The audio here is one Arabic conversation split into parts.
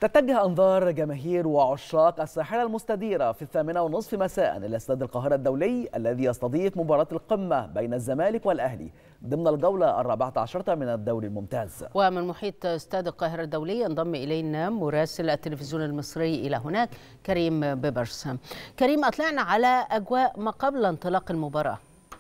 تتجه أنظار جماهير وعشاق الساحرة المستديرة في 8:30 مساء إلى استاد القاهرة الدولي الذي يستضيف مباراة القمة بين الزمالك والأهلي ضمن الجولة 14 من الدوري الممتاز. ومن محيط استاد القاهرة الدولي ينضم إلينا مراسل التلفزيون المصري إلى هناك كريم بيبرس. كريم، أطلعنا على أجواء ما قبل انطلاق المباراة.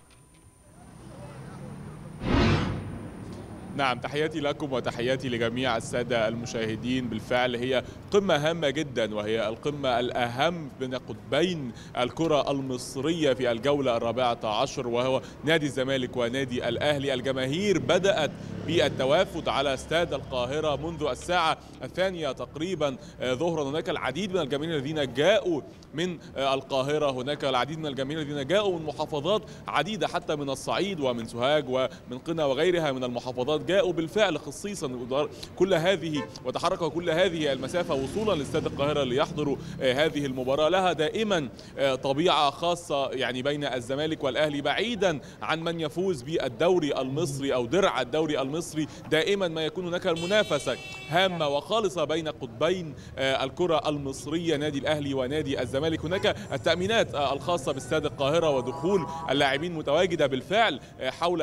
نعم، تحياتي لكم وتحياتي لجميع السادة المشاهدين. بالفعل هي قمة هامة جدا، وهي القمة الأهم بين قطبين الكرة المصرية في الجولة 14، وهو نادي الزمالك ونادي الأهلي. الجماهير بدأت بالتوافد على استاد القاهرة منذ الساعة 2 تقريبا ظهرا. هناك العديد من الجماهير الذين جاءوا من القاهرة، هناك العديد من الجماهير الذين جاءوا من محافظات عديدة حتى من الصعيد ومن سوهاج ومن قنا وغيرها من المحافظات، جاءوا بالفعل خصيصا كل هذه وتحركوا كل هذه المسافة وصولا لاستاد القاهرة ليحضروا هذه المباراة. لها دائما طبيعة خاصة يعني بين الزمالك والأهلي، بعيدا عن من يفوز بالدوري المصري أو درع الدوري المصري. دائما ما يكون هناك المنافسة هامة وخالصة بين قطبين الكرة المصرية نادي الأهلي ونادي الزمالك. هناك التأمينات الخاصة باستاد القاهرة ودخول اللاعبين متواجدة بالفعل حول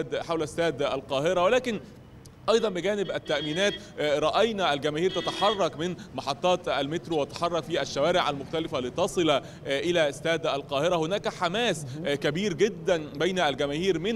استاد القاهرة، ولكن أيضا بجانب التأمينات رأينا الجماهير تتحرك من محطات المترو وتتحرك في الشوارع المختلفة لتصل إلى استاد القاهرة. هناك حماس كبير جدا بين الجماهير من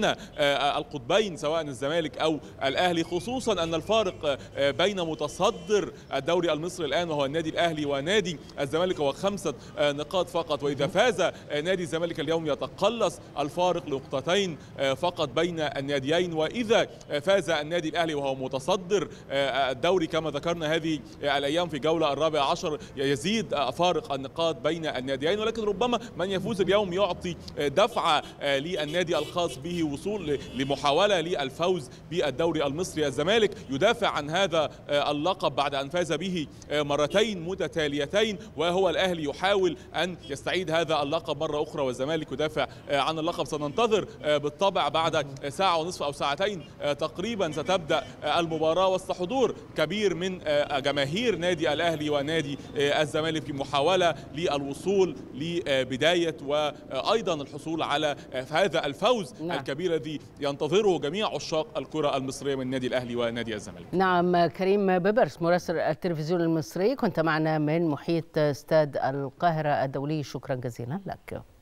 القطبين سواء الزمالك أو الأهلي، خصوصا أن الفارق بين متصدر الدوري المصري الآن وهو النادي الأهلي ونادي الزمالك هو 5 نقاط فقط، وإذا فاز نادي الزمالك اليوم يتقلص الفارق لنقطتين فقط بين الناديين، وإذا فاز النادي الأهلي وهو متصدر الدوري كما ذكرنا هذه الأيام في جولة 14 يزيد فارق النقاط بين الناديين. ولكن ربما من يفوز اليوم يعطي دفعة للنادي الخاص به وصول لمحاولة للفوز بالدوري المصري. الزمالك يدافع عن هذا اللقب بعد أن فاز به مرتين متتاليتين، وهو الأهلي يحاول أن يستعيد هذا اللقب مرة أخرى، والزمالك يدافع عن اللقب. سننتظر بالطبع بعد ساعة ونصف أو ساعتين تقريبا ستبدأ المباراة وسط حضور كبير من جماهير نادي الأهلي ونادي الزمالك في محاولة للوصول لبداية وأيضا الحصول على هذا الفوز الكبير الذي ينتظره جميع عشاق الكرة المصرية من نادي الأهلي ونادي الزمالك. نعم، كريم بيبرس مراسل التلفزيون المصري كنت معنا من محيط استاد القاهرة الدولي، شكرا جزيلا لك.